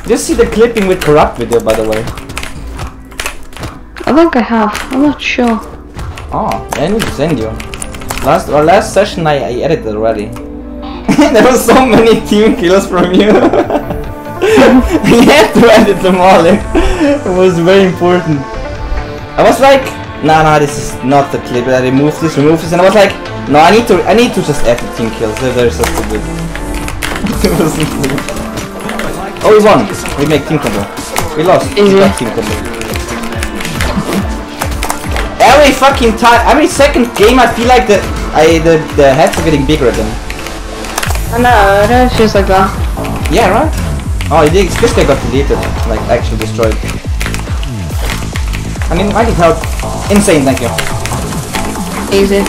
Just see the clipping with Corrupt video, by the way. I think I have. I'm not sure. Oh, I need to send you. Last session I edited already. There were so many team kills from you. I had to edit them all. It was very important. I was like, nah, this is not the clip. I remove this, and I was like, no, I need to just edit team kills. They're so stupid. It wasn't good. Oh, we won. We make team combo. We lost. We got team combo. Every fucking time, every second game, I feel like the heads are getting bigger again. I know, it feels like that. Yeah, right? Oh, this guy got deleted, like actually destroyed. I mean, I need help. Insane, thank you. Easy.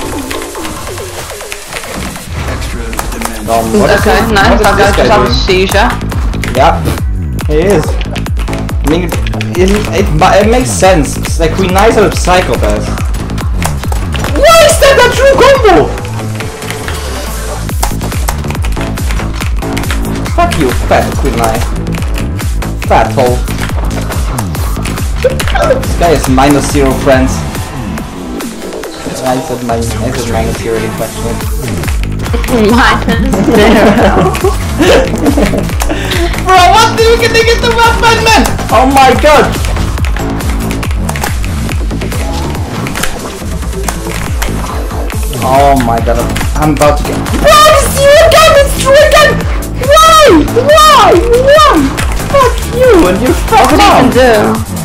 Okay, nice. That guy just have a seizure. Yeah, he is. I mean, it makes sense. It's like Queen Knights are a psychopath. Why is that a true combo? Fuck you, fat Queen Knight. Fat hole. This guy is -0 friends. I said -0 in question. -0. Bro, what do you get to get the weapon, man? Oh my god! Oh my god, I'm about to get. Bro, it's you again! It's you again! Why? Why? Fuck you and you fuck What up! do you do?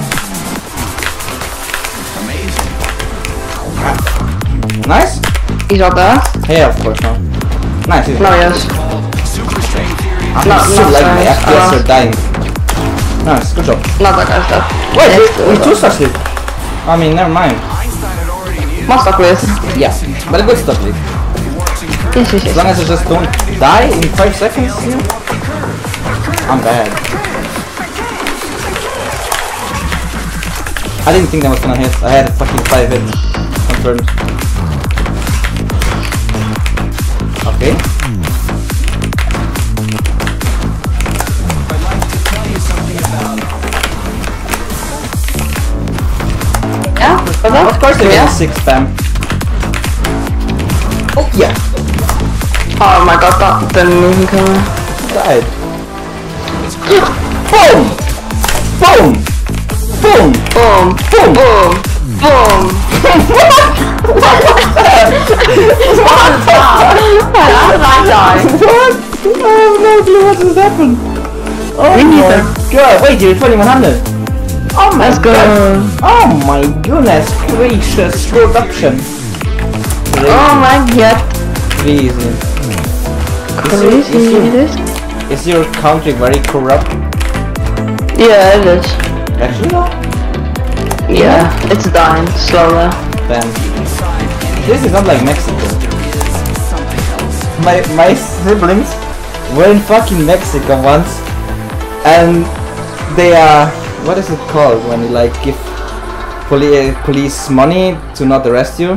Nice? He's not there? Yeah, of course not. Nice, No, yes. I'm Not so like my nice. FPS are dying. Nice, good job. Not that guy's dead. Wait, we two stars lead. I mean, never mind. Must stop with. Yeah, but a good stop lead. Yes. As long as I just don't die in 5 seconds, you know? I'm bad. I didn't think that was gonna hit. I had a fucking 5 hit. Confirmed. Okay. Yeah, of course they have 6 spam. Oh yeah. Oh my god, that didn't even come in. Died. Boom! Boom! Boom! Boom! Boom! Boom! Boom! What was that? What was that? How did I die? What? I have no clue what just happened. Oh Me neither. my god. Wait, you're 2100. Oh my Let's go. god. Oh my goodness gracious production. Oh my god. Crazy. Crazy. Is your country very corrupt? Yeah, it is. Actually no. Yeah, it's dying slowly. Then this is not like Mexico. My siblings were in fucking Mexico once, and they what is it called when you like give police money to not arrest you?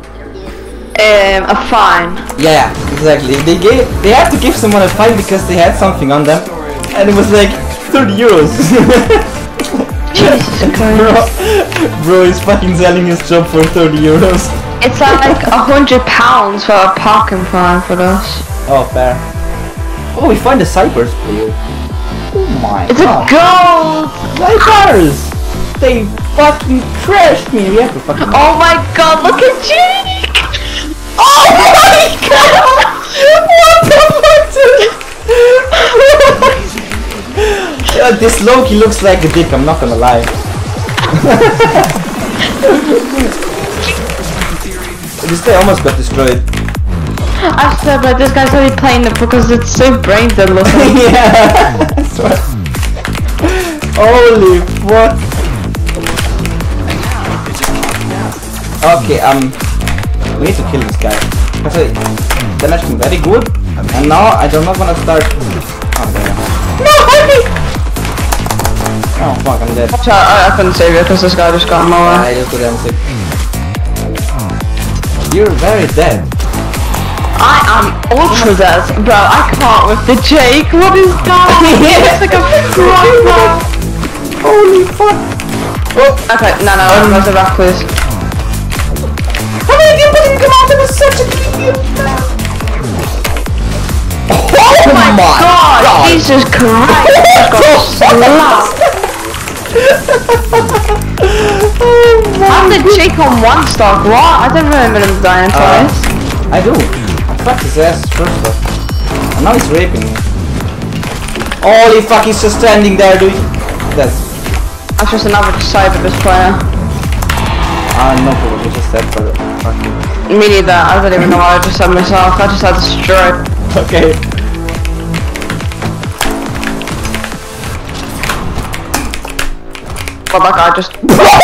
A fine. Yeah, exactly. They had to give someone a fine because they had something on them, and it was like 30 euros. Jesus Christ. Bro is fucking selling his job for 30 euros. It's like £100 for a parking fine for us. Oh, fair. Oh, we find the Cyprus player. Oh my It's a god. gold! Cyprus! They fucking trashed me. We have to fucking. Oh my god, look at Jake! Oh my god! What the fuck? This Loki looks like a dick, I'm not gonna lie. This guy almost got destroyed. I swear, but this guy's only playing it because it's so brain dead looking. Yeah, I swear. Holy fuck. Okay, we need to kill this guy. Because I damaged him very good, and now I do not want to start. Oh, there. No, help me! Oh fuck, I'm dead. I couldn't save you because this guy just got in my way. I just got damn sick. You're very dead. I am ultra dead. Bro, I can't with the Jake. What is that? It's like a frog. Holy fuck! Oh, Okay, no, there's a rock, please. how many people didn't come out? That was such a cute man. Oh my god! Jesus Christ! I got slapped. I'm the Jake on one stock. What? I don't remember him dying twice. I do. I fucked his ass first off. And now he's raping me. Holy fuck, he's just standing there doing... That's... That's just another Cyberbus player. No clue what you just said, but fucking... Me neither. I don't even know what I just said myself. I just had destroyed. Okay. But that guy just...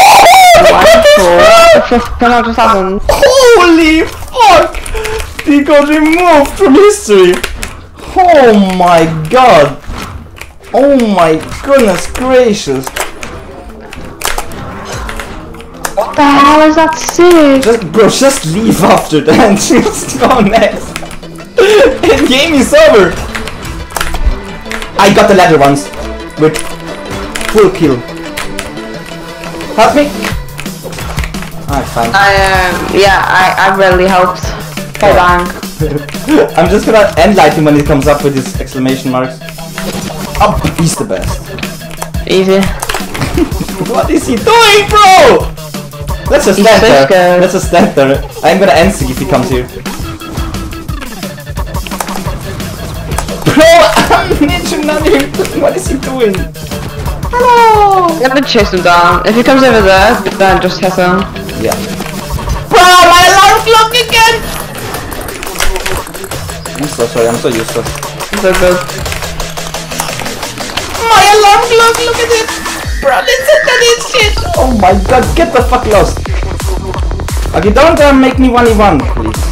What the fuck just happened? Holy fuck! He got removed from history! Oh my god! Oh my goodness gracious! What the hell is that sick? Just leave after that. Just go next. The game is over. I got the ladder once with full kill. Help me. Alright, fine. I really helped. Hey, bang. I'm just gonna end light him when he comes up with his exclamation marks. Oh, he's the best. Easy. What is he doing, bro? Let's just stand there. Scared. Let's just stand there. I'm gonna end Sig if he comes here. Bro, I'm literally not even... What is he doing? Hello! I'm gonna chase him down. If he comes over there, then just hit him. Yeah. Bro, my alarm clock again! I'm so sorry, I'm so useless. So good. My alarm clock, look at it! Bro, that is shit! Oh my god, get the fuck lost! Okay, don't make me 1v1, please.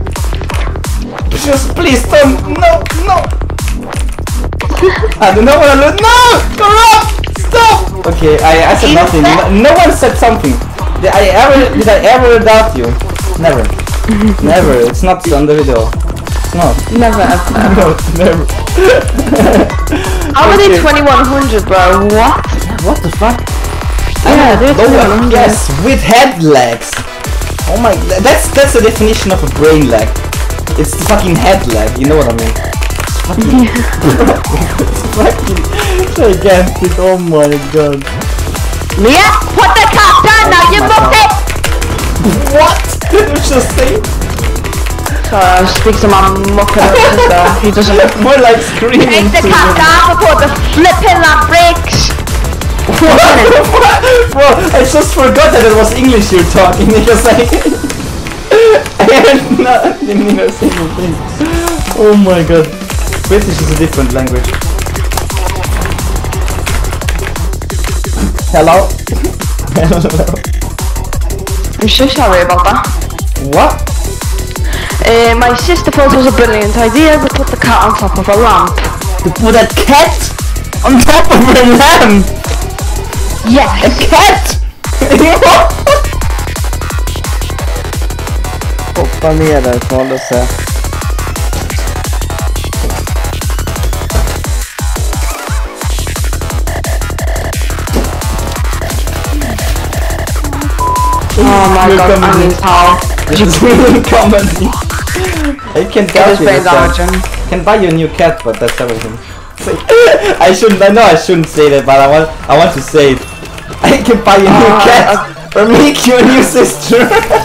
Just please don't, no! I don't know what I do. No! Corrupt! Stop! Okay, I said nothing. No one said something. Did I ever doubt you? Never. Never. It's not on the video. It's not. Never ever. No, never. How are they 2100, bro? What? What the fuck? Yeah, they're 2100. Yes, with head lags. Oh my, that's the definition of a brain lag. It's the fucking head lag, you know what I mean? It's fucking gigantic, oh my god. Mia, put the cat down now, you muppet! What? Did you just say? Sorry, I speak to my muppet sister. He doesn't... More like screaming. Take the to cat him. down before the flipping that breaks! What? Bro, I just forgot that it was English you're talking because I didn't even say anything. Oh my god. British is a different language. Hello? Hello? I'm so sorry about that. What? My sister thought it was a brilliant idea to put the cat on top of a lamp. To put a cat on top of a lamp? Yes! A cat? Hoppa ner därifrån och se. Oh my god, I mean how? Just come and I can It is brain I damaging. can buy you a new cat, but that's everything. I know I shouldn't say that, but I want to say it. I can buy you a new cat or make you a new sister.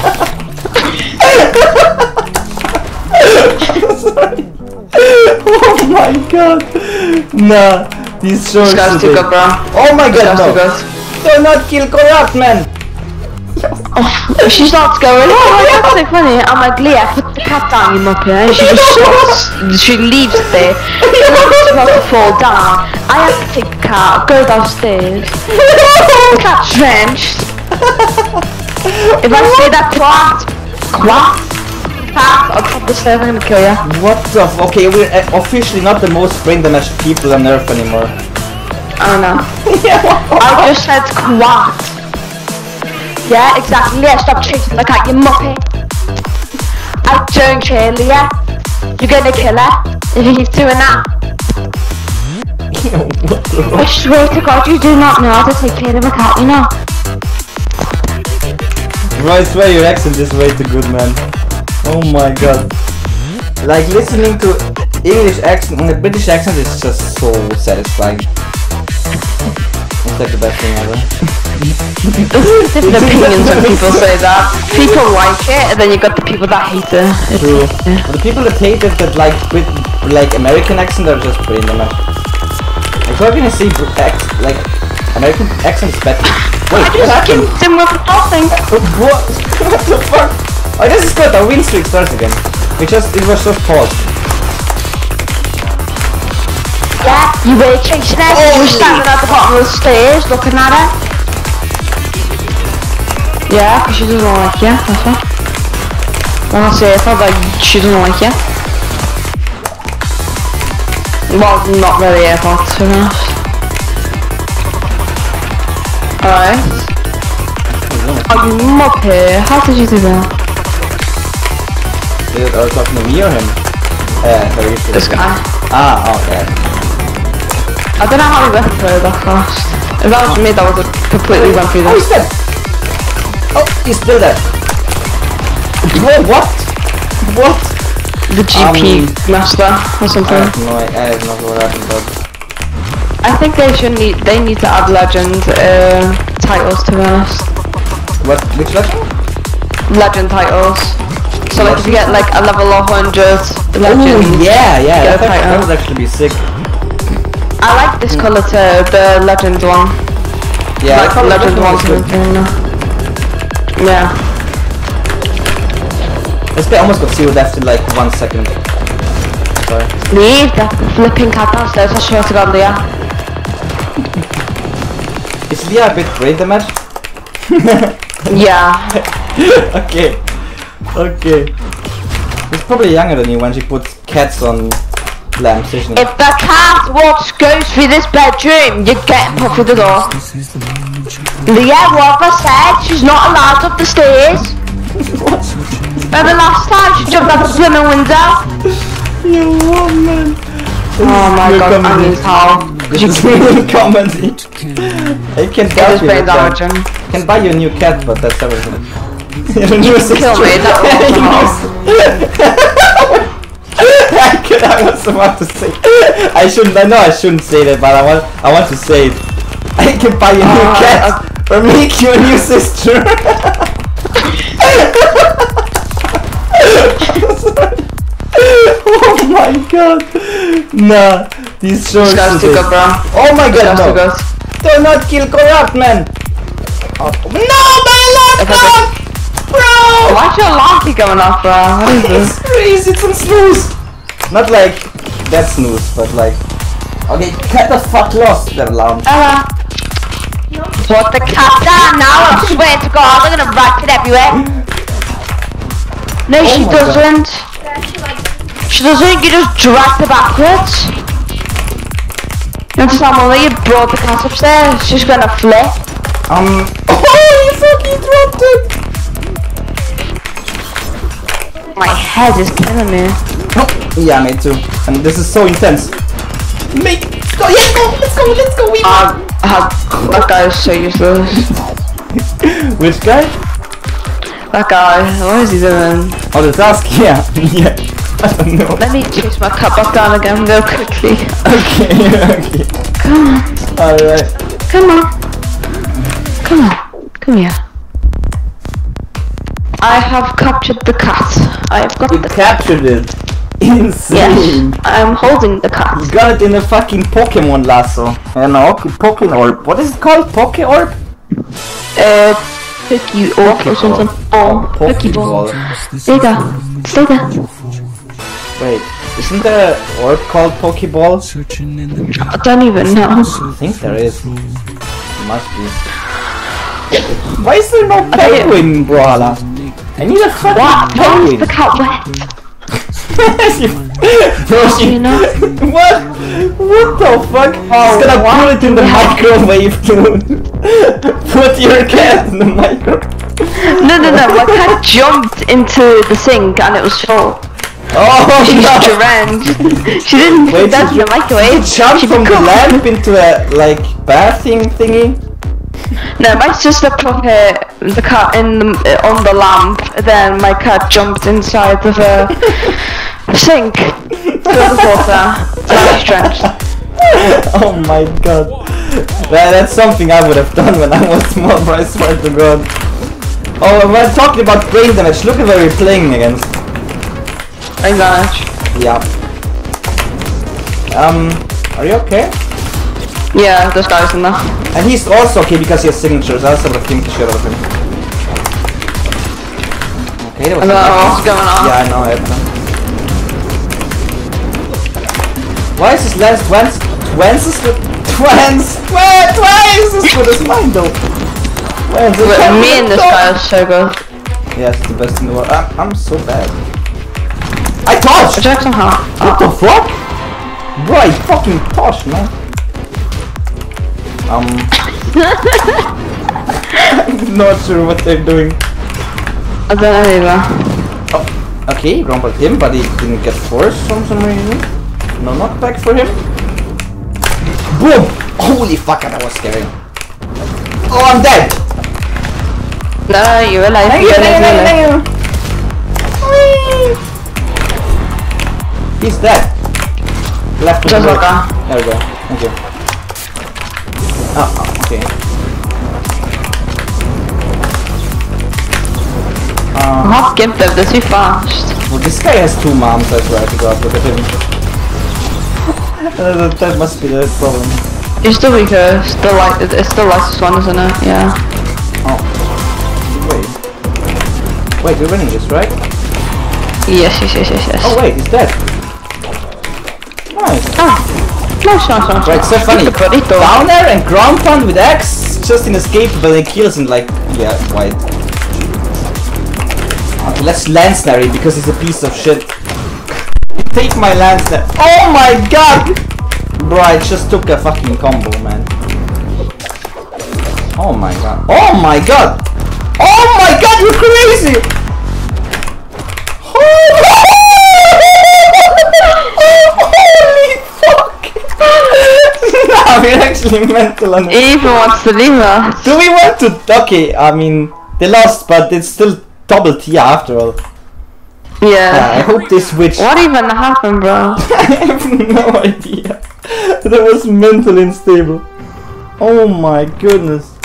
Sorry. Oh my god. Nah, these shorts. This guy's too good, bro. Oh my god, This no. guy's too good. Do not kill Corrupt, man. She starts going, oh, that's so funny. I'm like, Leah, put the cat down, you muppet. And she just sorts, she leaves it there. It's about to fall down. I have to take the cat, go downstairs. The cat's drenched. If I say that cat, on top of the stairs, I'm gonna kill you. What the okay, we're officially not the most brain damaged people on earth anymore. I don't know. Yeah. I just said quat. Yeah, exactly. Yeah, stop chasing the cat, you muppet. I don't care, Leah. You're gonna kill her if you keep doing that. What the I swear to God, you do not know how to take care of a cat, you know. Bro, I swear your accent is way too good, man. Oh my god. Like listening to English accent and the British accent is just so satisfying. It's like the best thing ever. There's different opinions when people say that. People like it, and then you got the people that hate it. True. Yeah. But the people that hate it that like American accent are just brain damage. Like how can I say like American accent is better? Wait, I just killed him with nothing. What? What the fuck? Oh, this is good. Our win streak starts again. It was just paused. Yeah, you were chasing it. You were standing at the bottom of the stairs looking at it. Yeah, because she doesn't like you. That's it. When I say it, I like she doesn't like you. Well, not really her fault, to be honest. Alright. Oh, you muppet. How did you do that? Are you talking to me or him? This guy. Ah, okay. I don't know how he went through that fast. If that was me, that would have completely went through Oh, that. he's dead! Oh, he's still dead. Whoa, what? What? The GP master or something. I have no idea what happened, but... I think they need to add legend titles, to be honest. What? Which legend? Legend titles. So like if you get like a level 100 legend. Oh, yeah, get a that title. would actually be sick. I like this colour too, the legend one. Yeah, like I thought legend that one. was good. Yeah. This guy almost got zero deaths in like 1 second. Sorry. Leave that flipping cat downstairs, I swear to God, Leah. Is Leah a bit brain damage? Yeah. Okay. Okay. She's probably younger than you when she puts cats on lamps, isn't it? If the cat goes through this bedroom, you get put through the door. Leah, what have I said? She's not allowed up the stairs. What? Remember last time she jumped out the swimming window? You woman! Oh my God, I need help. This is really comedy. I can It buy is you brain a cat. damaging. I can buy you a new cat, but that's everything. You kill me, that I was about to say. I know I shouldn't say that, but I want to say it. I can buy you a new cat or make you a new sister. Oh my god. Nah, these shorts That's too good, bro. Oh my god, That's too no. good. Do not kill corrupt man. Oh, no, my alarm! Bro! Why's your alarm keep going off, bro? What is It's this? crazy, it's on snooze. Not like that snooze, but like... Okay, cut the fuck lost, that alarm. Put the cat down now, I swear to God, I'm gonna write it everywhere. No, she my God. doesn't. She doesn't, you just drag her backwards. You understand, when you brought the cat upstairs, she's gonna flip. Oh, you fucking dropped it! My head is killing me. Oh, yeah, me too. And this is so intense. Make... Go, yeah, go, let's go, we That guy is so useless. Which guy? That guy, what is he doing? Oh, the task, yeah. Yeah. I don't know. Let me chase my cat back down again real quickly. Okay, okay. Come on, Alright. come on. Come on, come here. I have captured the cat. I have got You the cat. captured it. Insane. Yes, I am holding the cat. You got it in a fucking Pokemon lasso. And a Pokemon orb. What is it called? Poke orb? Pokey orb or something. Oh, Pokeball. There you go. Stay there. Wait, isn't there an orb called Pokeball? I don't even know. I think there is. Must be. Why is there no Okay. penguin in Brawler? I need a fucking What? Why is the penguin. cat wet? You know? What? What the fuck? He's gonna put it in the microwave, dude. Put your cat in the microwave. No, my cat jumped into the sink and it was full. Oh She's no! drenched. She didn't put Wait, that in the microwave. Jump from the lamp into a like bathing thingy. No, my sister put the cat in on the lamp. Then my cat jumped inside of a sink filled with water. So now she's drenched. Oh my god. Well, that's something I would have done when I was small, but I swear to god. Oh, and we're talking about brain damage. Look at where we're playing against. Brain damage. Yeah. Are you okay? Yeah, this guy's in there. And he's also okay because he has signatures. I also would have given the shit out of him. Okay, that was I don't know what's going on. Yeah, I know it. Why is this last twice with his mind though? Me and this guy is so good. Yes, it's the best in the world. I'm so bad. I touched! Jackson, huh? What the fuck? Bro, I fucking touched, man. I'm not sure what they're doing. I don't know either. Oh, okay, grumbled him, but he didn't get forced for some reason. No knockback for him. Boom! Holy fuck, that was scary. Oh, I'm dead! No, you're alive. Thank you. He's dead. Left with Just the like that. There we go. Thank you. Oh, okay. I'm half gimped though, they're too fast. Well, this guy has two moms, I swear to god, look at him. That must be the problem. You're still weaker, it's still like it's still lightest one, isn't it? Yeah. Oh. Wait, we're winning this, right? Yes. Oh wait, he's dead. Nice. Nice. Right, so funny. Down air and ground pound with X, just inescapable and kills in like, yeah, white. Okay, let's lance snare him because he's a piece of shit. Take my lance snare. Oh my god! Bro, I just took a fucking combo, man. Oh my god. Oh my god! Oh my god, you're crazy! Holy fuck! Nah, we're actually mental on it. He even wants to leave us. Do we want to? Okay, I mean, they lost, but it's still double tier after all. Yeah. I hope they switch. What even happened, bro? I have no idea. That was mentally unstable. Oh my goodness.